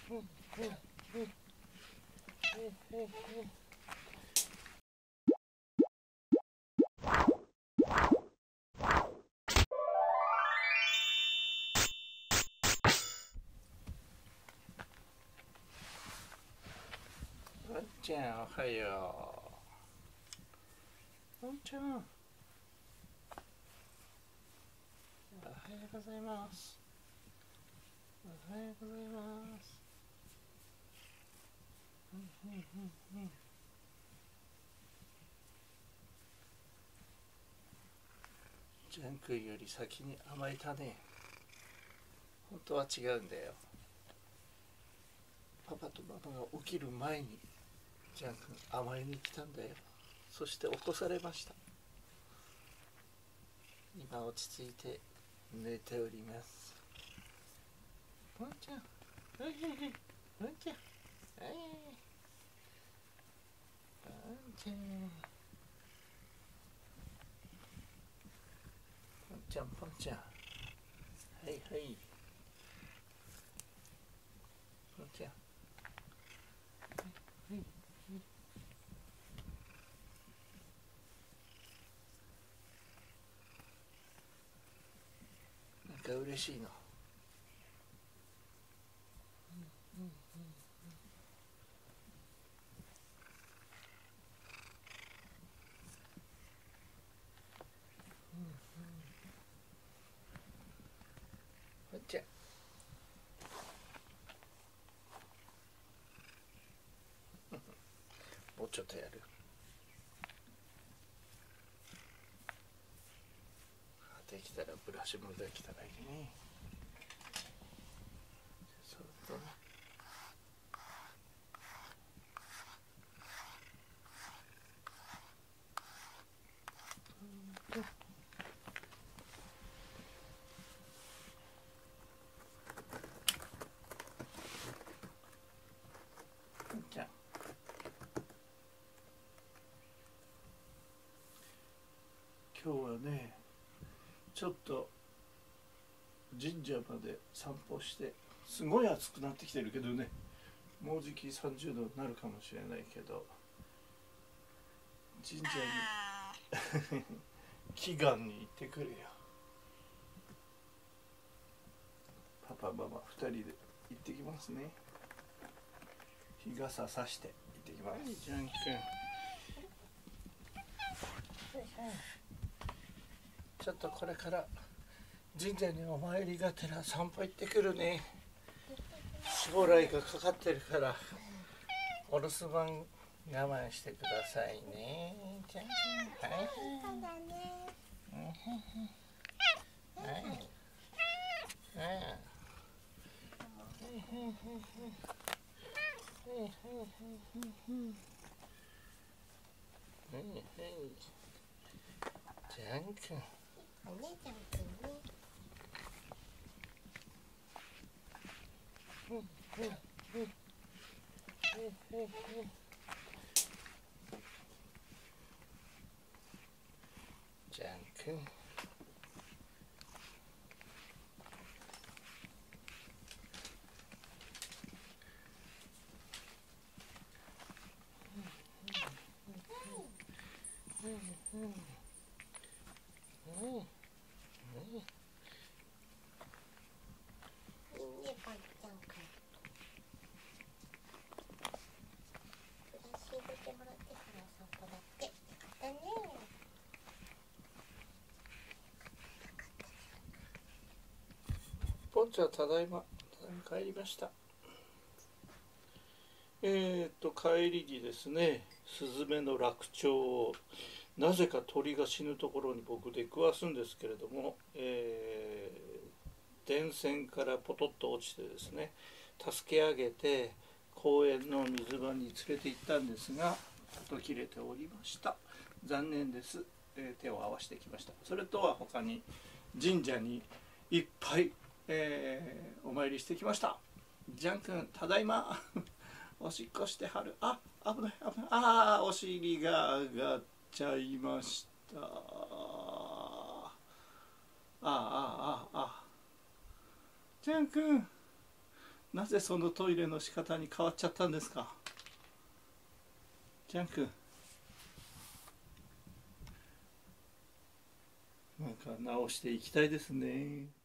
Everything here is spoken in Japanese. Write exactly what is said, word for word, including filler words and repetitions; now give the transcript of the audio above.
ワンちゃんおはよう。ワンちゃんおはようございます。おはようございます。うんうんうんうん。ジャン君より先に甘えたね。本当は違うんだよ。パパとママが起きる前にジャン君甘えに来たんだよ。そして起こされました。今落ち着いて寝ております。ワンちゃん、はいはいはい、ワンちゃん、はい、ワンちゃん、パンちゃんパンちゃん、はいはい、パンちゃん、はいはい、なんか嬉しいの。うんうんうんうん、パンちゃん、もうちょっとやる。できたらブラシもできたらいいね。そうとね。じゃあ今日はねちょっと神社まで散歩して、すごい暑くなってきてるけどね、もうじきさんじゅうどになるかもしれないけど、神社に祈願に行ってくるよ。パパママふたりで行ってきますね。日傘さして行ってきます。はい、ジャン君、ちょっとこれから神社にお参りがてら散歩行ってくるね。将来がかかってるからお留守番我慢してくださいね。じゃん、はい。はい。はい。ジャン君。お姉ちゃん君ね。うんうんうん。ジャン君。うんうんうんうん。ポンちゃんただいま、ただいま帰りました。えーと帰りにですね、スズメの落鳥をなぜか鳥が死ぬところに僕出くわすんですけれども、えー、電線からポトッと落ちてですね、助け上げて公園の水場に連れて行ったんですが、途切れておりました。残念です、えー、手を合わせてきました。それとは他に神社にいっぱい、えー、お参りしてきました。ジャン君ただいまおしっこしてはる。あ、危ない危ない。ああ、お尻が上がっちゃいました。ああああああ。ジャン君なぜそのトイレの仕方に変わっちゃったんですか、ジャン君。なんか直していきたいですね。